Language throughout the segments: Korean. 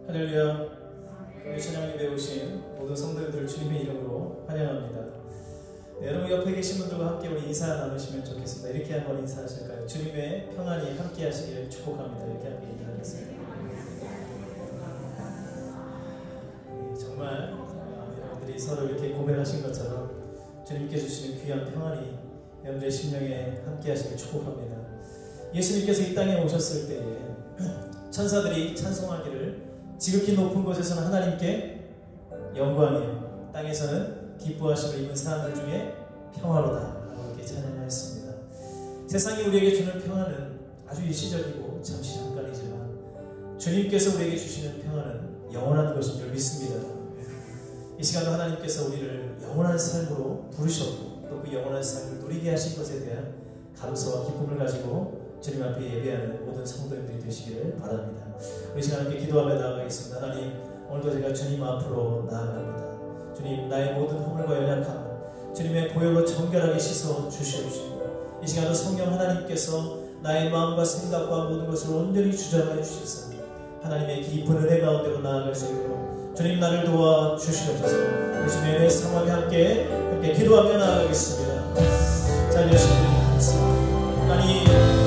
할렐루야. 교회 찬양에 오신 모든 성도님들 주님의 이름으로 환영합니다. 네, 여러분 옆에 계신 분들과 함께 우리 인사 나누시면 좋겠습니다. 이렇게 한번 인사하실까요? 주님의 평안이 함께 하시기를 축복합니다. 이렇게 함께 인사하겠습니다. 네, 정말 여러분들이 서로 이렇게 고백하신 것처럼 주님께 주시는 귀한 평안이 여러분들의 심령에 함께 하시기를 축복합니다. 예수님께서 이 땅에 오셨을 때에 천사들이 찬송하기를 지극히 높은 곳에서는 하나님께 영광이요 땅에서는 기뻐하심을 입은 사람들 중에 평화로다 라고 이렇게 찬양하였습니다. 세상이 우리에게 주는 평화는 아주 일시적이고 잠시 잠깐이지만 주님께서 우리에게 주시는 평화는 영원한 것인 줄 믿습니다. 이 시간도 하나님께서 우리를 영원한 삶으로 부르셨고 또 그 영원한 삶을 누리게 하신 것에 대한 감사와 기쁨을 가지고 주님 앞에 예배하는 모든 성도님들이 되시기를 바랍니다. 우리 시간 함께 기도하며 나아가겠습니다. 하나님, 오늘도 제가 주님 앞으로 나아갑니다. 주님, 나의 모든 허물과 연약함은 주님의 보혈로 정결하게 씻어 주시옵시고 이 시간도 성령 하나님께서 나의 마음과 생각과 모든 것을 온전히 주장하여 주시사 하나님의 깊은 은혜 가운데로 나아갈 수 있도록 주님 나를 도와 주시옵소서. 주님의 내 상황에 함께 기도하며 나아가겠습니다. 자, 여러분 감사합니다. 하나님,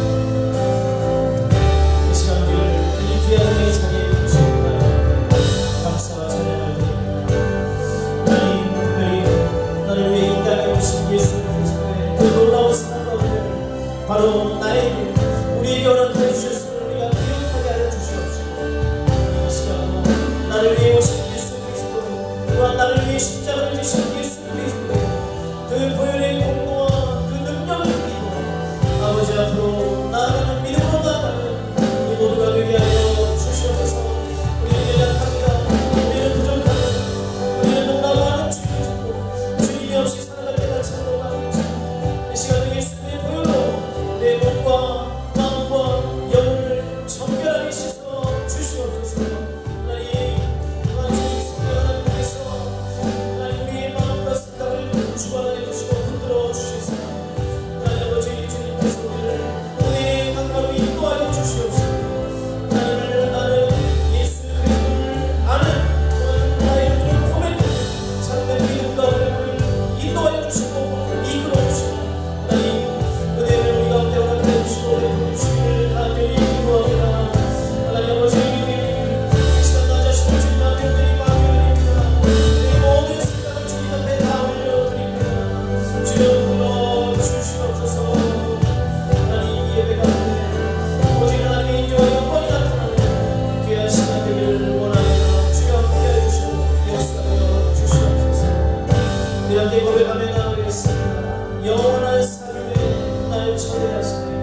이 시간을 이 귀한 은혜의 자리에 주시옵니다. 감사와 찬양을 드립니다. 하나님, 특별히 나를 위해 이 땅에 오신 예수 그리스도의 그 놀라운 사랑 가운데 바로 나에게 우리에게 허락하여 주셨음을 우리가 기억하게 하여 주시옵시고 이 시간도 나를 위해 오신 예수 그리스도 또한 나를 위해 십자가를 지신 예수 그리스도 그 보혈의 공로와 그 능력을 드리고 아버지 앞으로 나아가는 믿음으로 나아가는 우리 모두가 되게 하여 주시옵소서. 우리는 연약합니다. 우리는 부족합니다. 우리는 너무나도 많은 죄를 짓고 주님이 없이 살아갈 때가 참 많습니다. 이 시간에 예수님의 보혈로 내 몸과 마음과 영혼을 정결하게 씻어 주시옵소서. 하나님, 하나님 성령 하나님께서 하나님 우리의 마음과 생각을 주관하여 주시고 흔들어 주시사 하나님 아버지 주님께서 우리를 은혜의 강가로 인도하여 주시옵시고 하나님을 아는 예수 그리스도를 아는 나의 눈을 고백하는 참된 믿음과 은혜를 인도하여 주시고 이끌어 주시고 하나님 은혜를 우리 가운데 허락하여 주시고 베풀어 주시기를 간절히 기도합니다. 하나님 아버지 이 시간 나 자신을 주님 앞에 드리고 맡겨드립니다. 내 모든 생각을 주님 앞에 다 올려드립니다. 주여 불러 주시옵소서. 하나님 이 예배 가운데 오직 하나님의 인정과 영광이 나타나는 귀한 시간 되기를 원하며 주여 함께하여 주시고 역사하여 주시옵소서. 우리 함께 고백하며 나아가겠습니다. 영원한 삶에 날 초대하시네.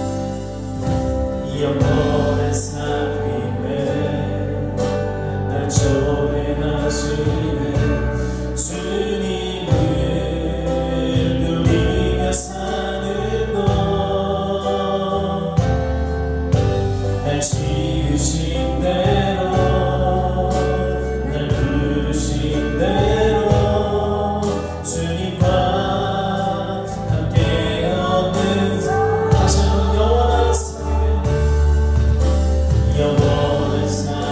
영원한 삶에 날 초대하시네. 주님을 누리며 사는 것 날 지으신 대로 날 부르신 대로 주님과 함께 걷는 다시 한번 영원한 삶에 영원한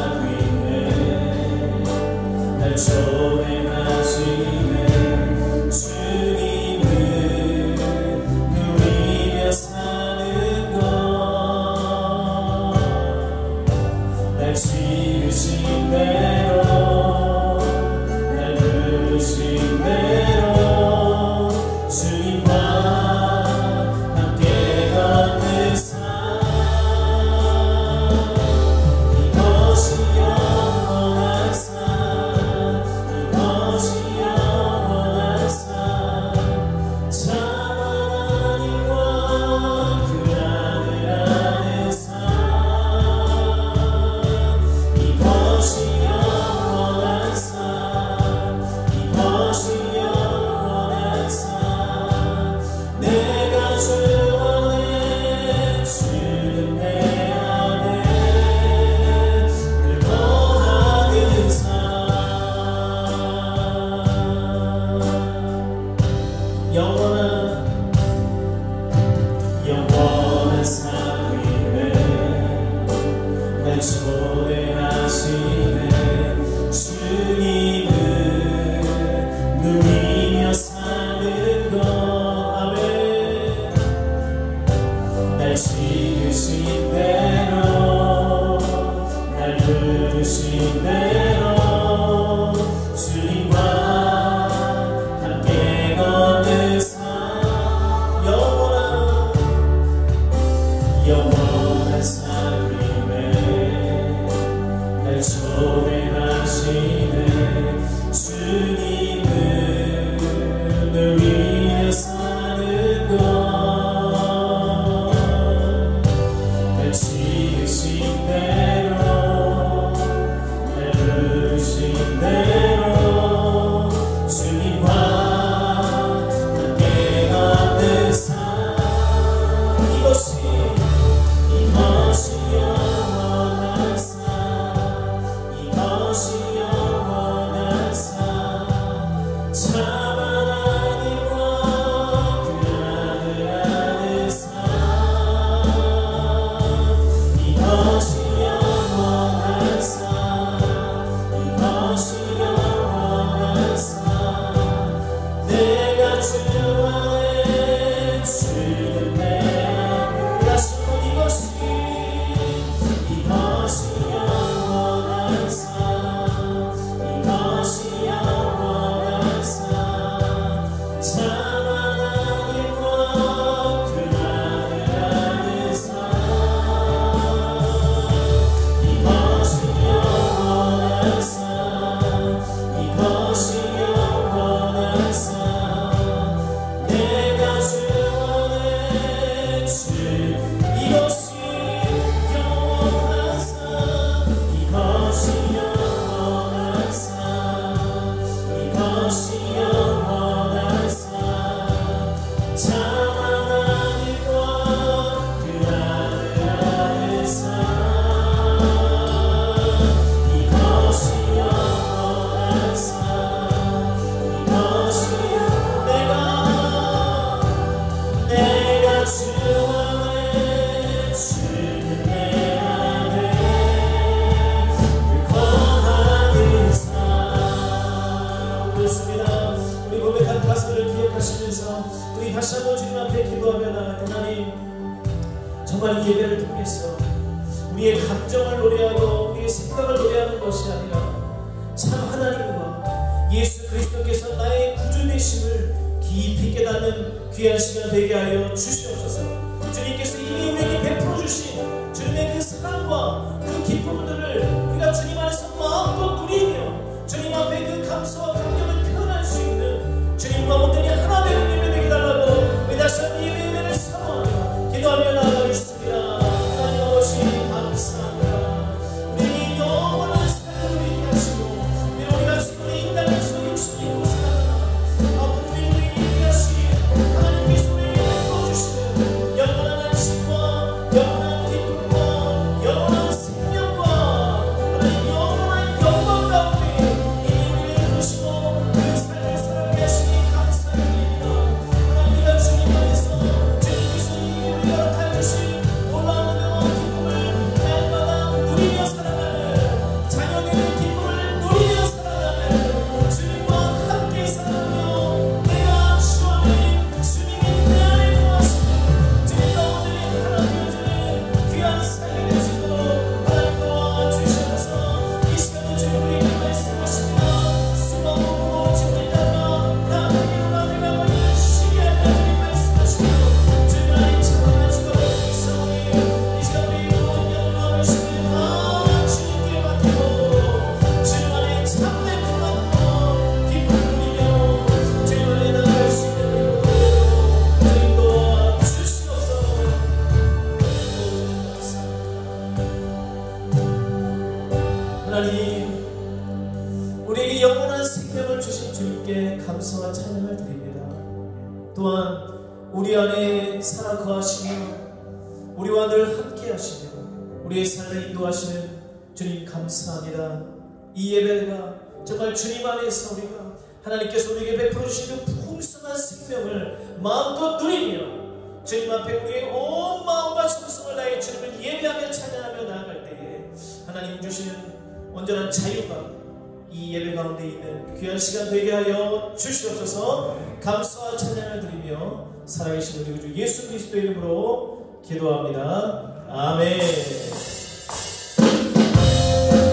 삶에 날 초대하시네. 주님을 누리며 사는 것날 지으신 대로 날 부르신 대로 주님과 함께 걷는 삶 이것이 영원한 삶 이것이 영원한 삶 참 하나님과 그 아들 아는 삶 이것이 영원한 부르신 대로 주님과 함께 걷는 영원한 삶임에 날 초대하시네. 주님은 늘 위해 사는 것, 날 지으신 대로 날 부르신 대로 주님과 함께 걷는 삶. 이것이 영원한 삶, 이것이 영원한 삶. 참 하나님과 그 아들 아는 삶, 이것이 영원한 삶, 이것이 영원한 삶. 내가 주 안에 주는 내 우리 다시 한번 주님 앞에 기도하며 나아갈 때, 하나님 정말 이 예배를 통해서 우리의 감정을 노래하고 우리의 생각을 노래하는 것이 아니라 참 하나님과 예수 그리스도께서 나의 구주 되심을 깊이 깨닫는 귀한 시간 되게 하여 주시옵소서. 주님께서 이미 우리에게 베풀어 주신 주님의 그 사랑과 그 기쁨들을 우리가 주님 안에서 마음껏 누리며 주님 앞에 그 감사와 감격을 표현할 수 있는 주님과 온전히 하나 되는 예배 되게 달라고 우리 다시 한번 예배 은혜를 사모하며 기도하며 나아가겠습니다. 하나님 아버지 감사합니다. 우리에게 영원한 삶을 누리게 하시고 우리가 지금 이 땅에서 육신이 있고 살아가나 앞으로 우리에게 얘기하시기 하나님께서 우리에게 베풀어주시는 영원한 안식과 영원한 기쁨과 영원한 생명과 하나님 영원한 영광 가운데 이미 우리를 부르시고 그 삶을 살아가게 하시니 감사드립니다. 하나님과 주님 안에서 주님께서 이미 우리가 가르친 놀라운 영원한 기쁨을 날마다 누리며 살아가는 자녀들의 기쁨을 누리며 살아가는 주님과 함께 살아가며 내가 주 안에 주님이 내 안에 거하시는 주님과 오늘의 하나 되어주는 귀한 삶이 될 수 있도록 하나님 도와주셔서 이 시간에 주님 우리에게 말씀하십니다. 수고하고 짐을 따라 나에게 오라 내가 너희를 쉬게 하리라 주님 말씀하시고 주님 안에 참아가지고 이상하게 이 시간 우리 모든 영광을 주님 다 주님께 맡기고 주님 안에 참된 평안과 기쁨을 누리며 주님 안에 나아갈 수 있는 우리 모든 주님 도와주시옵소서. 하나님 우리에게 영원한 생명을 주신 주님께 감사와 찬양을 드립니다. 또한 우리 안에 살아 거하시며 우리와 늘 함께 하시며 우리의 삶을 인도하시는 주님 감사합니다. 이 예배가 정말 주님 안에서 우리가 하나님께서 우리에게 베풀어 주신 그 풍성한 생명을 마음껏 누리며 주님 앞에 우리의 온 마음과 정성을 다해 주님을 예배하며 찬양하며 나아갈 때에 하나님 주시는 온전한 자유가 이 예배 가운데 있는 귀한 시간 되게 하여 주시옵소서. 감사와 찬양을 드리며 살아계신 우리 주 예수 그리스도의 이름으로 기도합니다. 아멘.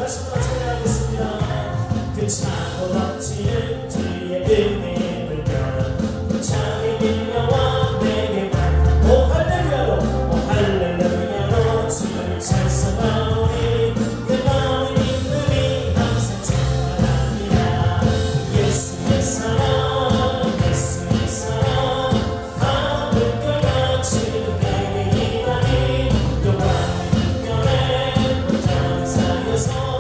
다시 한번 찬양하겠습니다. 그 차고 넘치는 주의 은혜의 물결 그 창에 밀려와 내게만 오 할렐루야로 오 할렐루야로 주를 찬송하오니 내 마음의 믿음이 항상 충만합니다. 예수의 사랑 예수의 사랑 다 물결같이 내게 임하니 영광의 물결에 온전히 쌓여서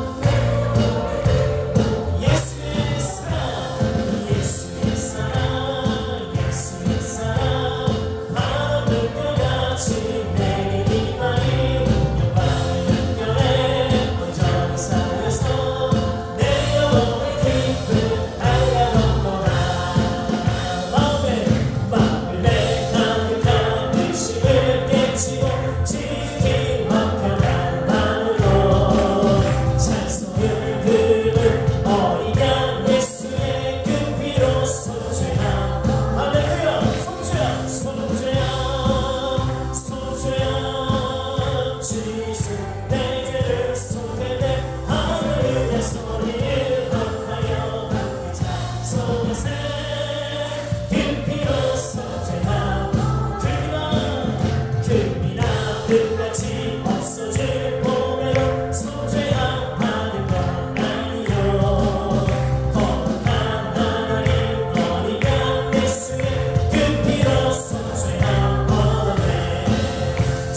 예수의 사랑 예수의 사랑 예수의 사랑 다 물결같이 내게 임하니 영광의 물결에 온전히 쌓여서 내 영혼의 기쁨 알려놓노라. 마음을 내 가득한 의심을 깨치고 지kin 화평한 마음으로 찬송을 부르는 어린 양 예수의 그 피로 속죄함. 할렐루야 속죄함 속죄함 속죄함 주 예수 내 죄를 속되네 할렐루야 소리를 합하여 함께 찬송하세. 그 피로 속죄함 금이나 금같이 없어질 보배로 속죄함 받을 것 아니요. 거룩한 하나님 어린 양 예수의 그 피로 속죄함 얻었네.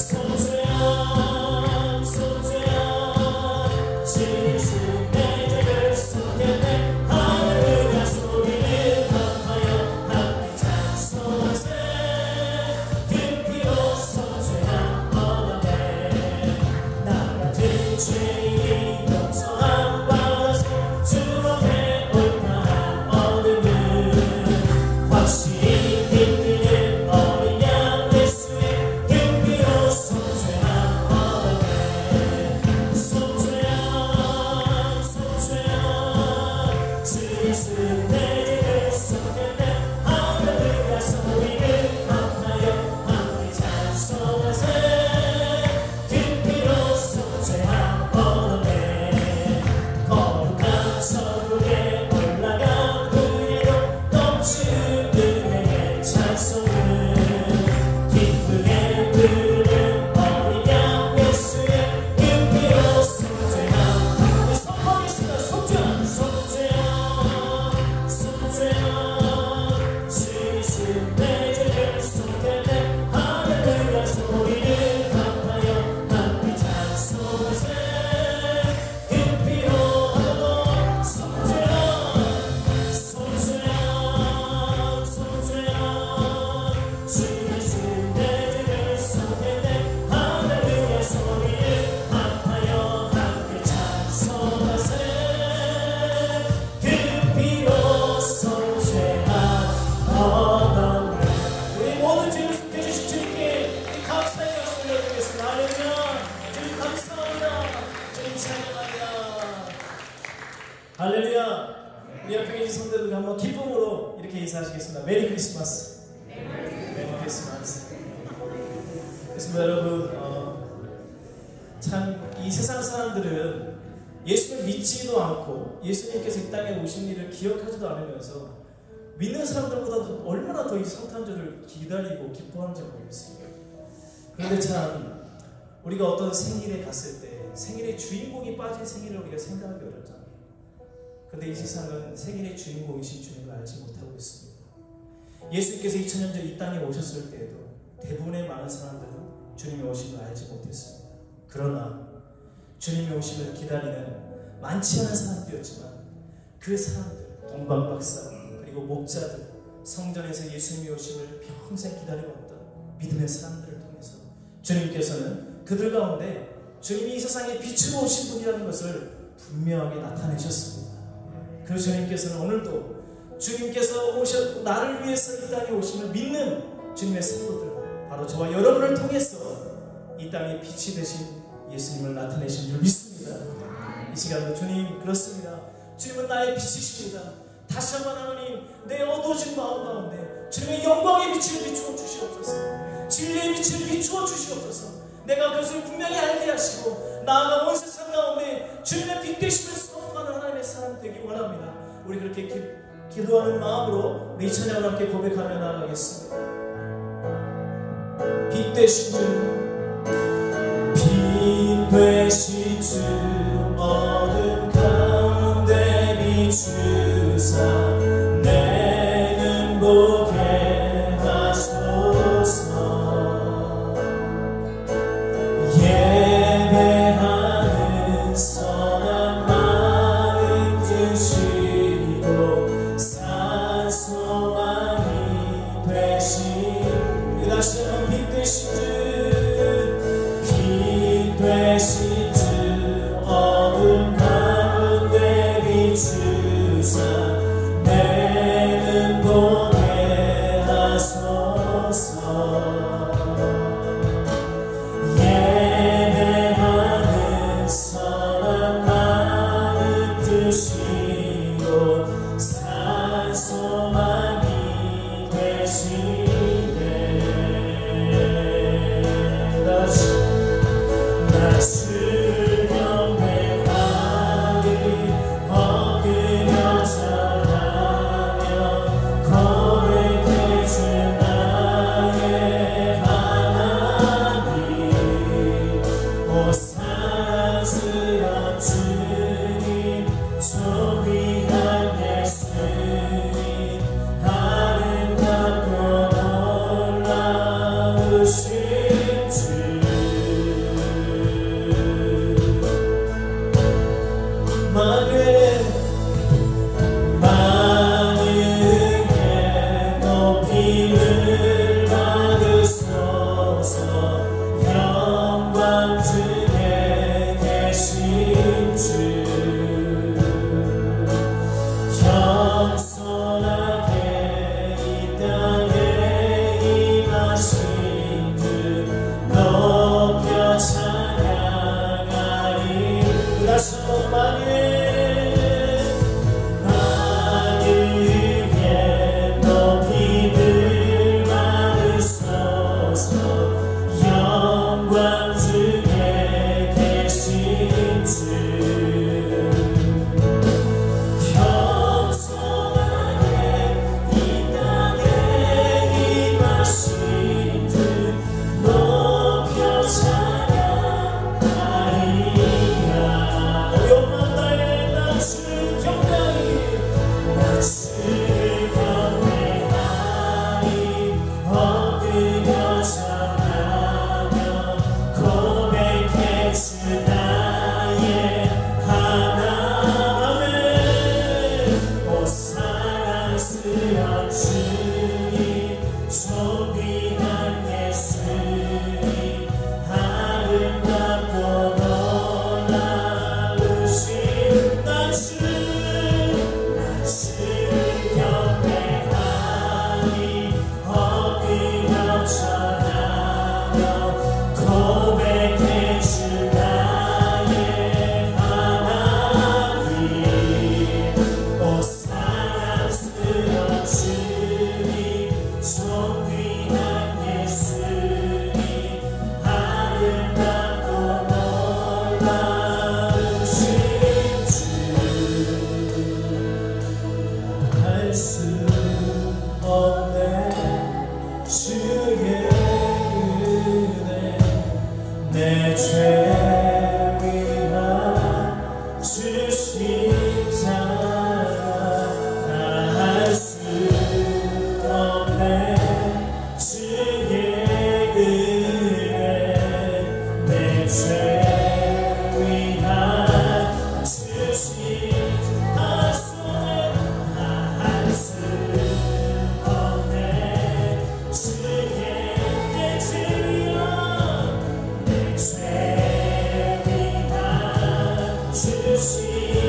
속죄함 속죄함 주 예수 내 죄를 속였네 할렐루야 소리를 합하여 함께 찬송하세. 그 피로 속죄함 얻었네. 나 같은 죄인이 용서함 받아서 주 앞에 올까함 얻음은 확실히 믿는 어린 양 예수의 그 피로 속죄함 얻었네. 속죄함 속죄함 주 예수 내 죄를 속였네 할렐루야 소리를 합하여 함께 찬송하세. 그 피로 속죄함 얻었네. 거룩한 천국에 올라간 후에도 넘치는 은혜의 찬송은 기쁘게 부르는 어린 양 예수의 그 피로 속죄함. 선포하겠습니다. 속죄함 속죄함 속죄함 주 예수 내 죄를 속였네 할렐루야 소리를 합하여 함께 찬송하세. 그 피로 하나도 속죄함 속죄함 속죄함 주 예수 내 죄를 속였네 할렐루야 소리를 합하여 함께 찬송하세. 그 피로 속죄함 얻었네. 우리 모든 죄를 속해주신 주님께 이 감사의 박수 올려드리겠습니다. 할렐루야 주님 감사합니다. 주님 찬양합니다. 할렐루야. 우리 옆에 계신 성도들 한번 기쁨으로 이렇게 인사하시겠습니다. 메리 크리스마스. 메리 크리스마스. 그렇습니다 여러분. 참 이 세상 사람들은 예수를 믿지도 않고 예수님께서 이 땅에 오신 일을 기억하지도 않으면서 믿는 사람들보다도 얼마나 더 이 성탄절을 기다리고 기뻐하는지 모르겠습니다. 그런데 참 우리가 어떤 생일에 갔을 때 생일의 주인공이 빠진 생일을 우리가 생각하기 어렵잖아요. 그런데 이 세상은 생일의 주인공이신 주님을 알지 못하고 있습니다. 예수님께서 2000년 전 이 땅에 오셨을 때에도 대부분의 많은 사람들은 주님의 오심을 알지 못했습니다. 그러나 주님의 오심을 기다리는 많지 않은 사람들이었지만 그 사람들, 동방박사 그리고 목자들, 성전에서 예수님의 오심을 평생 기다려왔던 믿음의 사람들을 통해서 주님께서는 그들 가운데 주님이 이 세상에 빛으로 오신 분이라는 것을 분명하게 나타내셨습니다. 그 주님께서는 오늘도 주님께서 나를 위해서 이 땅에 오심을 믿는 주님의 성도들, 바로 저와 여러분을 통해서 이 땅에 빛이 되신 예수님을 나타내신 줄 믿습니다. 이 시간도 주님 그렇습니다. 주님은 나의 빛이십니다. 다시 한번 하나님 내 어두워진 마음 가운데 주님의 영광의 빛을 비추어 주시옵소서. 진리의 빛을 비추어 주시옵소서. 내가 그것을 분명히 알게 하시고 나아가 온 세상 가운데 주님의 빛 되심을 선포하는 하나님의 사람 되기 원합니다. 우리 그렇게 기도하는 마음으로 이 찬양을 함께 고백하며 나아가겠습니다. 빛 되신 주, 빛 되신 주, 어둠 가운데 비추사 내는 보게 하소서. 예배하는 선한 마음 주시고 산소망이 되신 다시 한번 빛 되신 주, 빛 되신 주, 어둠 가운데 비추사 내는 보게 하소서. 예배하는 선한 마음 주시고 산소망이 되시네. 수명 백발이 엎드려 절하며 고백해 주 나의 하나님. 오 사랑스러운 주님, 존귀한 예수님, 아름답고 놀라우신 주. 만유의 높임을 받으소서. 영광 중에 계신 주, 겸손하게 이 땅에 임하신 주 높여 찬양하리. 다시 한번 만유의 높임을 받으소서. 영광 중에 계신 주, 겸손하게 이 땅에 임하신 주 높여 찬양하리라. 영광 나의 낯을 경배하리, 낯을 경배하리. 엎드려 절하며 고백해 주 나의 하나님. 오 사랑스러운 주님, 존귀한 예수님, 아름답고 놀라우신 낯을 경배하리. 엎드려 절하며 고백해 주 나의 하나님. 오 사랑스러운 주님, 존귀한 예수님, 아름답고 놀라우신 주. 할 수 없네 주의 은혜, 내 죄 위한 주 십자가. 할 수 없네 주의 은혜, 내 죄 위한 주 십자가. 할 수 없네 주의 내 죄 위한 주 십자가.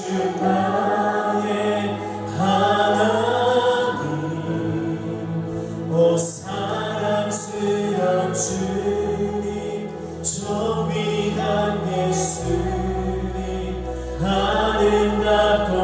나의 하나님 오 사랑스러운 주님 존귀한 예수님 아름답고